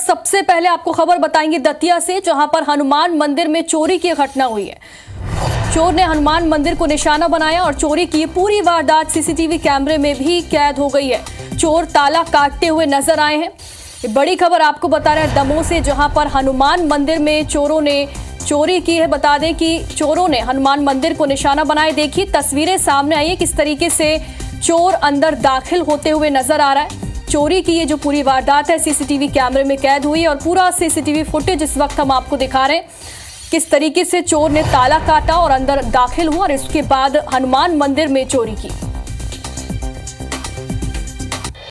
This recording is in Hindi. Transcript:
सबसे पहले आपको खबर बताएंगे दतिया से, जहां पर हनुमान मंदिर में चोरी की घटना हुई है। चोर ने हनुमान मंदिर को निशाना बनाया और चोरी की। पूरी वारदात सीसीटीवी कैमरे में भी कैद हो गई है। चोर ताला काटते हुए नजर आए हैं। बड़ी खबर आपको बता रहे हैं दमोह से, जहां पर हनुमान मंदिर में चोरों ने चोरी की है। बता दें कि चोरों ने हनुमान मंदिर को निशाना बनाए। देखिए तस्वीरें सामने आई है, किस तरीके से चोर अंदर दाखिल होते हुए नजर आ रहा है। चोरी की ये जो पूरी वारदात है सीसीटीवी कैमरे में कैद हुई और पूरा सीसीटीवी फुटेज इस वक्त हम आपको दिखा रहे हैं, किस तरीके से चोर ने ताला काटा और अंदर दाखिल हुआ और इसके बाद हनुमान मंदिर में चोरी की।